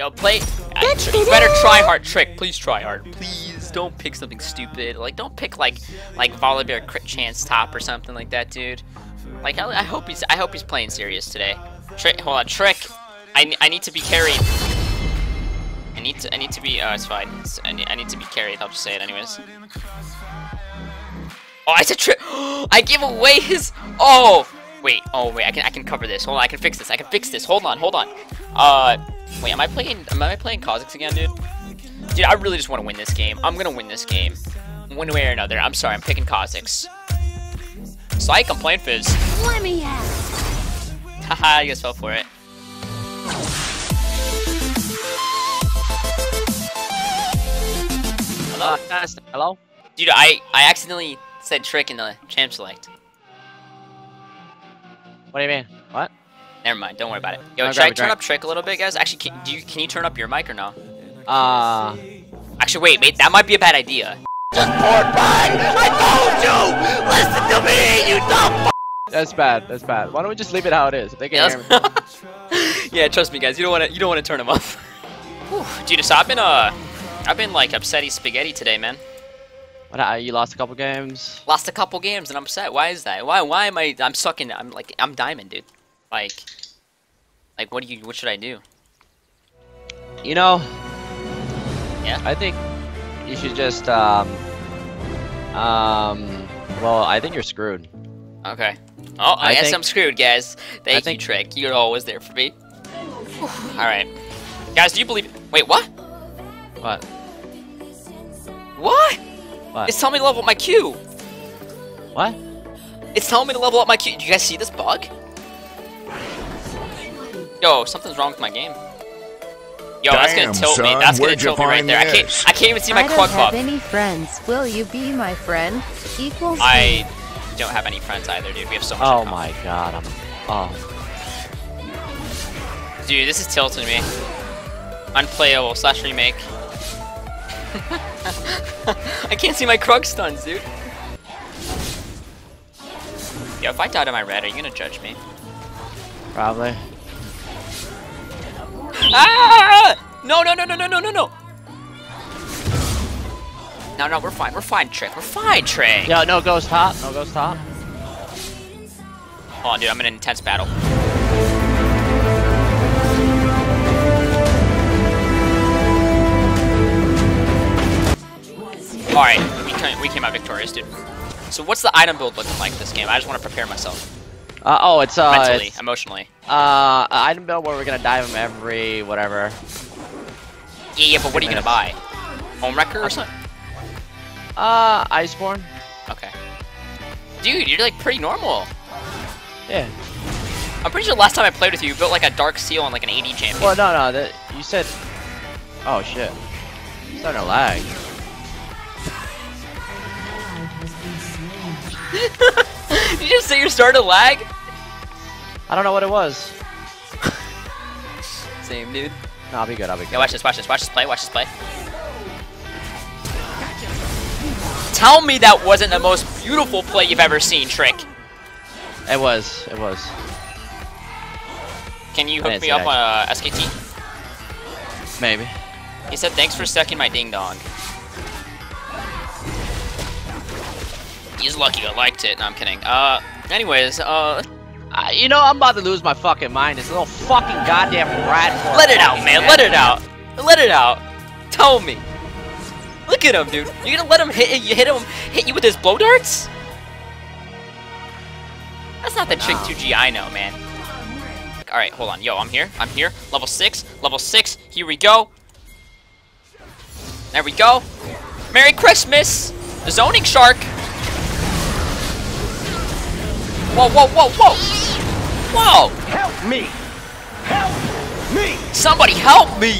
Yo, play. You better try hard, Trick. Please try hard. Please don't pick something stupid. Like, don't pick like Volibear crit chance top or something like that, dude. Like, I hope he's playing serious today. Trick, hold on, Trick. I need to be carried. I need to be. Oh, it's fine. I need to be carried. I'll just say it anyways. Oh, I said Trick. I give away his. Oh wait. I can cover this. Hold on. I can fix this. Hold on. Wait. Am I playing Kha'Zix again, dude? Dude, I really just want to win this game. I'm gonna win this game, one way or another. I'm sorry. I'm picking Kha'Zix. Psych. I'm playing Fizz. Let me out. Haha. You guys fell for it. Hello. Hello. Dude, I accidentally said Trick in the champ select. What do you mean? What? Never mind, don't worry about it. Yo, No, should I grab a turn drink. up Trick a little bit, guys? Actually, can you turn up your mic or no? Actually, wait, that might be a bad idea. Just poured mine! I told you! Listen to me, you dumb That's bad. Why don't we just leave it how it is? If they can Yeah, hear me. yeah, trust me, guys. You don't want to turn him off. Whew. Dude, so I've been like upsetty spaghetti today, man. What? You lost a couple games. Lost a couple games and I'm upset. Why is that? Why am I'm sucking? I'm diamond, dude. Like what should I do? You know. Yeah. I think you should just well, I think you're screwed. Okay. Oh, I guess think- I'm screwed, guys. Thank you, Trick. You're always there for me. Whew. All right, guys. Do you believe? Wait, what? What? What? What? It's telling me to level up my Q. What? It's telling me to level up my Q. Do you guys see this bug? Yo, something's wrong with my game. Yo, that's gonna Damn, tilt me. son, That's gonna where'd you tilt me right find there. I this? can't even see my I don't Krug have buff. any friends. Will you be my friend? Equals. I don't have any friends either, dude. We have so much. Oh in common. my god. Oh. Dude, this is tilting me. Unplayable / remake. I can't see my Krug stuns, dude. Yo, if I die to my red, are you gonna judge me? Probably. Ah! No! No, we're fine. We're fine, Trick. We're fine, Trick. Yo, no ghost top. No ghost top. Hold on, dude. I'm in an intense battle. Alright, we came out victorious, dude. So what's the item build looking like this game? I just want to prepare myself. It's Mentally, it's, emotionally. item build where we're gonna dive them every whatever. Yeah, but what are you gonna buy? Home Wrecker or something? Iceborne. Okay. Dude, you're like pretty normal. Yeah. I'm pretty sure last time I played with you, you built like a Dark Seal and like an AD champion. Well, no. You said. Oh shit. It's starting to lag. Did you just say you're starting to lag? I don't know what it was. Same, dude. No, I'll be good. Yeah, watch this play. Tell me that wasn't the most beautiful play you've ever seen, Trick. It was. Can you I hook didn't me see up that. on SKT? Maybe. He said, thanks for sucking my ding dong. He's lucky I liked it. No, I'm kidding. Anyways, You know, I'm about to lose my fucking mind. This little fucking goddamn rat. let it out, man. Let it out. Tell me. Look at him, dude. You're gonna let him hit you with his blow darts? That's not the Trick 2G I know, man. Alright, hold on. Yo, I'm here. Level 6. Here we go. There we go. Merry Christmas! The zoning shark! Whoa! Help me! Help me! Somebody help me!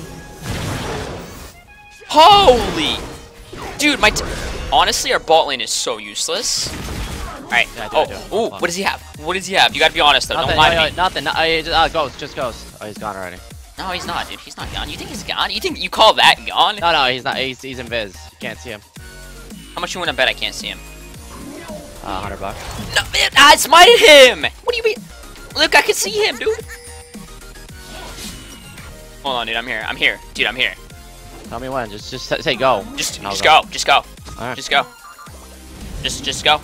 Holy! Dude, honestly, our bot lane is so useless. Alright. Ooh, what does he have? You gotta be honest, though. Don't lie to me. Nothing. Just ghost. Oh, he's gone already. No, he's not, dude. He's not gone. You think he's gone? You think you call that gone? No, he's not. He's invis. You can't see him. How much you wanna bet I can't see him? $100. No, man, I smited him! What do you mean? Look, I can see him, dude. Hold on, dude. I'm here. I'm here. Dude, I'm here. Tell me when. Just say go. Just I'll go. Just go. Alright. Just go. Just go.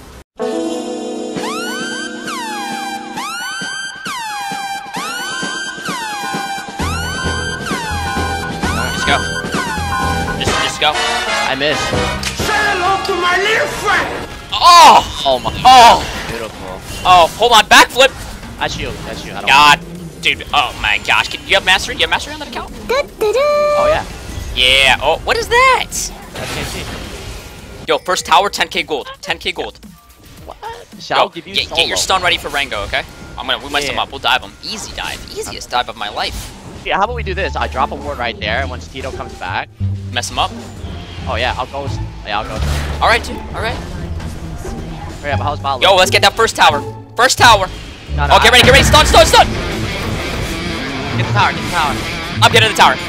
Just go. Just go. I missed. Say hello to my little friend. Oh! Oh my. Oh! Beautiful. Oh, hold on. Backflip! That's you. That's you. I don't. God. Dude, oh my gosh. You have mastery? You have mastery on that account? Oh yeah. Yeah. Oh, what is that? That's KC. Yo, first tower, 10k gold. 10k gold. What? Shall Yo, give you get your stun ready for Rango, okay? We mess him Yeah. up. We'll dive him. Easy dive. Easiest dive of my life. Yeah, how about we do this? I drop a ward right there, and once Tito comes back. Mess him up. Oh yeah, I'll go. Yeah, I'll go. All right, dude. All right. Hurry up, how's bot? Yo, let's get that first tower. First tower. No, Oh, get ready. Get ready. Stun, stun, stun. Get the tower. Get the tower. I'm getting the tower.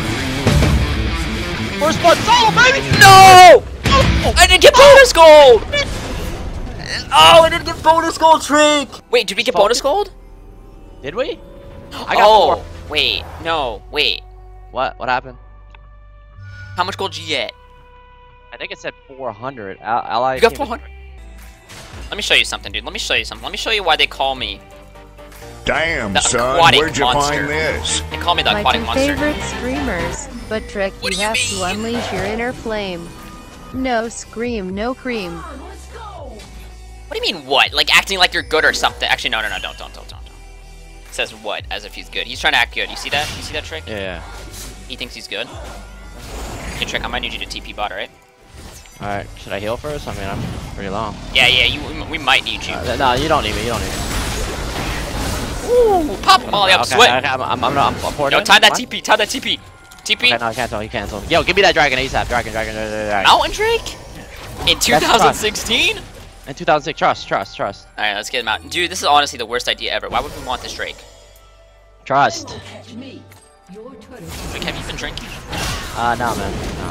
First blood solo, baby. No! I didn't get bonus gold. Oh, I didn't get bonus gold trick. Wait, did we get bonus gold? Did we? Oh, 4. wait. No, wait. What? What happened? How much gold did you get? I think it said 400. Ally. You got 400. Let me show you something, dude. Let me show you something. Let me show you why they call me. Damn, The son, aquatic where'd you monster. find this? They call me the My aquatic two monster. favorite streamers, but Trick, What you do you have to mean? unleash your inner flame. No scream, no cream. What do you mean what? Like acting like you're good or something? Actually, no, don't. It says what as if he's good. He's trying to act good. You see that? You see that trick? Yeah. He thinks he's good. Hey, Trick, I might need you to TP bot, alright? Alright, should I heal first? I mean, I'm pretty long. Yeah, we might need you. No, you don't need me. You don't need me. Ooh, pop Molly up, Okay, sweat. okay, I'm pouring Yo, in. time that What? TP, time that TP. TP. Okay, no, cancel. He canceled. Yo, give me that dragon ASAP. Dragon. Mountain Drake? In 2016? In 2006, trust. Alright, let's get him out. Dude, this is honestly the worst idea ever. Why would we want this Drake? Trust. Drake, have you been drinking? No, man. No.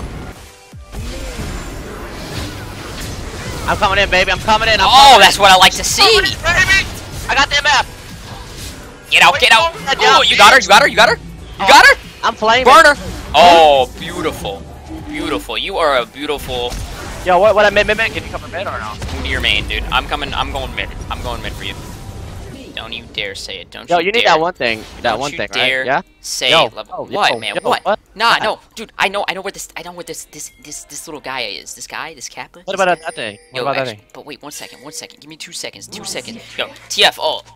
I'm coming in, baby. I'm coming in. Oh, that's what I like to see. Baby! I got the MF. Get out, get out. Good Oh, job, you got her, you got her, you got her. You got her? I'm flaming. Burn her. Oh, beautiful. Beautiful. You are a beautiful. Yo, what I mid? Can you cover mid or no? Move to your main, dude. I'm going mid. I'm going mid for you. Don't you dare say it. Don't Yo, you you need dare. that one thing. That Don't one you thing, dare right? Yeah. say Yo, level. yo, What, yo, man? yo, What? what? Nah, What? no, dude. I know where this little guy is. This guy, this Kappa. What about that thing? What Yo, about that actually, thing? but wait, 1 second. Give me 2 seconds. 2 seconds. Yo, TF ult.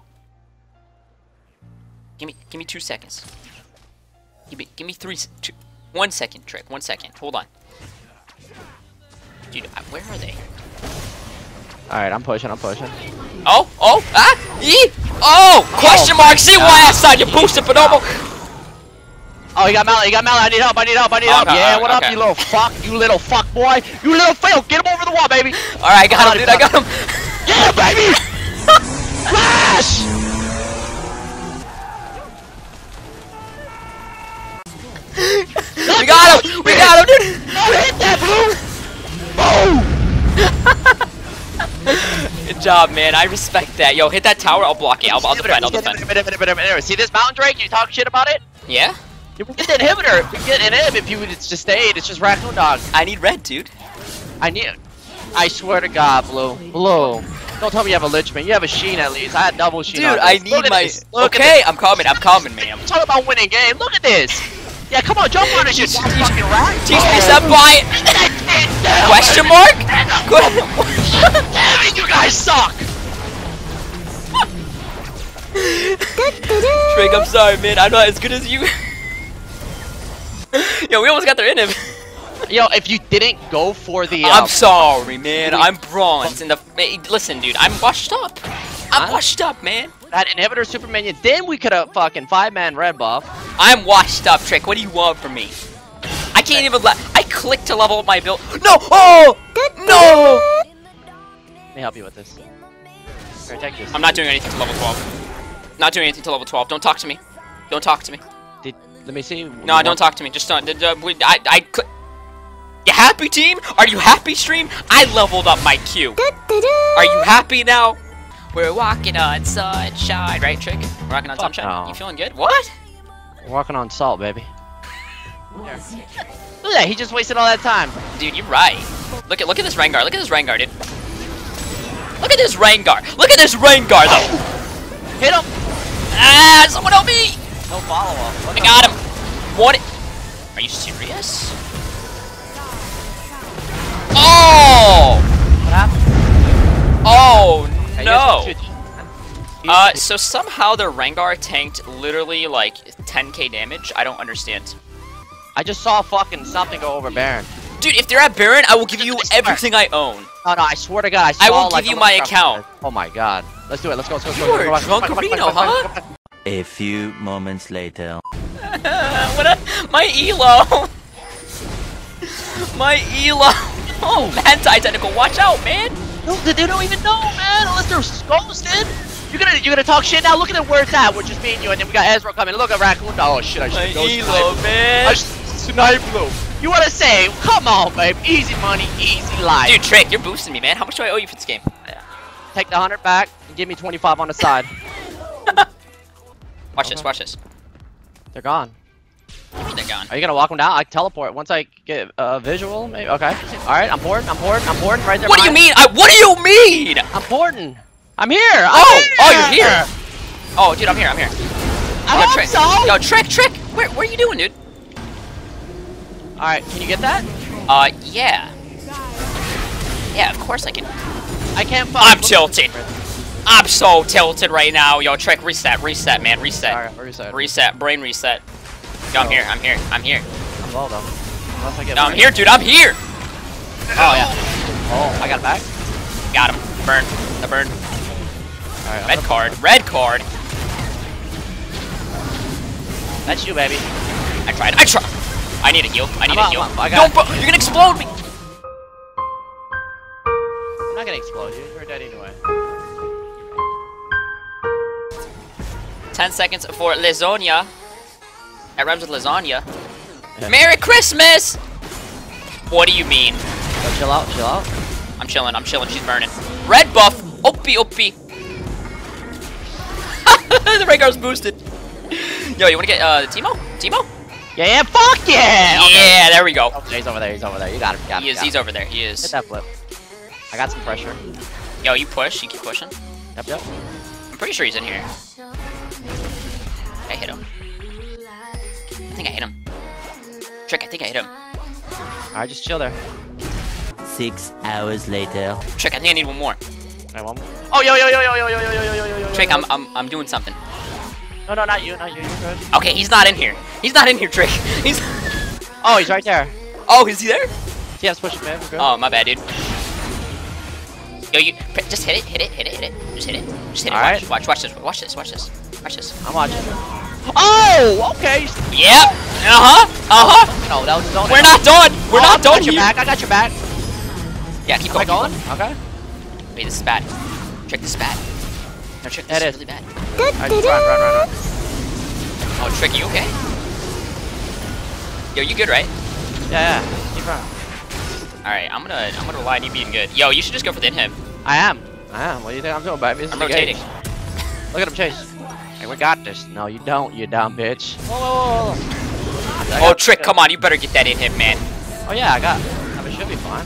Give me 2 seconds. Give me 1 second, Trick. 1 second. Hold on. Dude, where are they? Alright, I'm pushing. Oh, question mark. See why I saw you boosted, Bonobo. Oh, you got Mallet. I need help. Okay, Yeah, what up, okay. you little fuck? You little fuck boy. You little fail. Get him over the wall, baby. All right, I got him, dude. I got him. Yeah, baby. Flash. We got him, dude. Oh, hit that blue. Boom. Good job, man. I respect that. Yo, hit that tower. I'll block it. I'll defend. See this mountain Drake? You talk shit about it? Yeah? You can get the inhibitor. You can get an inhib if you would just stayed. It's just raccoon dog. I need red, dude. I swear to God, Blue. Don't tell me you have a Lichman. You have a Sheen at least. I had double Sheen. Dude, on I this. need Look at my. this. Look at Okay, this. I'm coming, man. I'm talking about winning game. Look at this. Yeah, come on, jump on this shit. Fucking rat. Teach me senpai. Question mark? Good. Damn it, you guys suck. Trig, I'm sorry, man. I'm not as good as you. Yo, we almost got their in him. Yo, if you didn't go for the. I'm sorry, man. I'm bronze. Listen, dude. I'm washed up. I'm washed up, man. That inhibitor super minion, then we could have fucking 5-man red buff. I'm washed up, Trick. What do you want from me? I can't even I clicked to level up my build. No! Oh! No! Let me help you with this. Here, take this. I'm not doing anything to level 12. Not doing anything to level 12. Don't talk to me. Don't talk to me. Let me see. No, don't talk to me. Just don't. You happy, team? Are you happy, stream? I leveled up my Q. Are you happy now? We're walking on sunshine, right, Trick? We're walking on sunshine. no. You feeling good? What? We're walking on salt, baby. Here. Look at that, he just wasted all that time. Dude, you're right. Look at this Rengar. Look at this Rengar, dude. Look at this Rengar. Look at this Rengar, though. Hit him. Ah, someone help me. No follow-up. I got him. What? Are you serious? Oh! What happened? Oh, Hey, no. you guys So somehow the Rengar tanked literally like 10k damage. I don't understand. I just saw fucking something go over Baron. Dude, if they're at Baron, I will give you everything I own. Oh no, I swear to God, I saw I will like, give you a my little account. Oh my God. Let's do it. Let's go. Let's go. Let's go. You are Come on, come on, come on, Drunkarino, come on, come on, huh? come on. A few moments later. My elo! My elo! Oh, man, Titanical, watch out, man! No, they don't even know, man. Unless they're ghosted. You're gonna talk shit now. Look at where it's at. We're just me and you, and then we got Ezra coming. Look at Raccoon. Oh shit! I My should go elo, snipe. man! I should snipe Blue. You wanna say? Come on, babe. Easy money, easy life. Dude, Trick, you're boosting me, man. How much do I owe you for this game? Take the 100 back and give me 25 on the side. Watch this, watch this. They're gone. They're gone. Are you gonna walk them down? I can teleport once I get a visual, maybe. Okay. All right. I'm porting. Right there. What do you mean? What do you mean? I'm porting. I'm here. Oh, you're here. Oh, dude, I'm here. I Yo, hope Trick. so. Yo, Trick. What are you doing, dude? All right. Can you get that? Yeah. Yeah, of course I can. I can't. I'm tilted. I'm so tilted right now. Yo, Trick, reset, man, reset. All right. Reset. Reset, brain reset. Yo, I'm here. I'm low though. Unless I get. No, I'm here, dude. I'm here. Oh yeah. Oh, I got it back. Got him. Burn. The burn. All right. Red card. That's you, baby. I tried. I need a heal. I need a heal. I got Don't. You're gonna explode me. I'm not gonna explode you. You're dead anyway. 10 seconds for lasagna. That rhymes with lasagna. Yeah. Merry Christmas! What do you mean? So chill out. I'm chilling. She's burning. Red buff. Opie. The Rengar's boosted. Yo, you wanna get Teemo? Yeah. Fuck yeah. Yeah, there we go. Okay, he's over there. You got him. He's over there. He Hit is. that flip. I got some pressure. Yo, you push. You keep pushing. Yep. I'm pretty sure he's in here. I hit him. I think I hit him. Trick, I think I hit him. Alright, just chill there. 6 hours later. Trick, I think I need one more. Alright, one more. Oh, yo. Trick, I'm doing something. No, not you. You're good. Okay, he's not in here. Trick. He's. Oh, he's right there. Oh, is he there? Yeah, push it, man. We're good. Oh, my bad, dude. Yo, you just hit it. Just hit it. All right. Watch this. I'm watching. Oh, okay. Yep. No, that was his own. We're not done. We're not done here. I got your back. Yeah, keep Am I going. going? Okay. Wait, this is bad. Trick, this is bad. No, Trick, this It is is. really bad. Alright, run. Oh, Trick, you okay? Yo, you good, right? Yeah. Keep running. All right, I'm gonna rely on you being good. Yo, you should just go for the inhib. I am. What do you think I'm doing, baby? This I'm is the rotating. game. Look at him chase. Hey, we got this. No, you don't, you dumb bitch. Whoa. Oh, Trick, come on, you better get that inhib, man. Oh yeah, I got. It should be fine.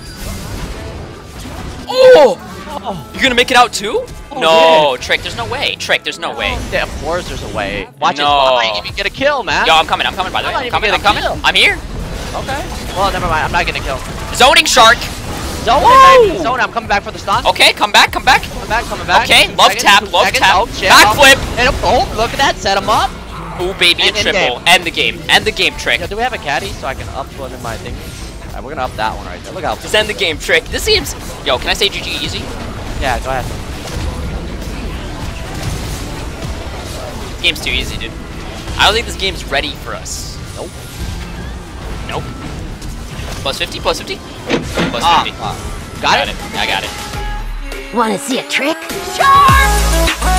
Oh! You're gonna make it out too? Oh, No, yeah. Trick, there's no way. Trick, there's no way. Yeah, of course there's a way. Watch No. it. I might even get a kill, man. Yo, I'm coming, by the way. I'm I'm not coming, even I'm coming. gonna I'm here. Okay. Well, never mind. I'm not getting a kill. Zoning Shark. Zone Woo! it, baby. Zone it. I'm coming back for the stun. Okay, come back. Coming back. Okay, 2 love seconds, tap, 2 love seconds. tap. Oh, shit. Backflip. And boom, look at that. Set him up. Ooh, baby, a And triple. End the game, Trick. Yo, do we have a caddy so I can upload in my thing? Alright, we're gonna up that one right there. Look how. Just end the game, Trick. This seems... Yo, can I say GG easy? Yeah, go ahead. This game's too easy, dude. I don't think this game's ready for us. Nope. Plus 50? Plus 50? Plus 50. Got it? I got it. Wanna see a trick? Shark!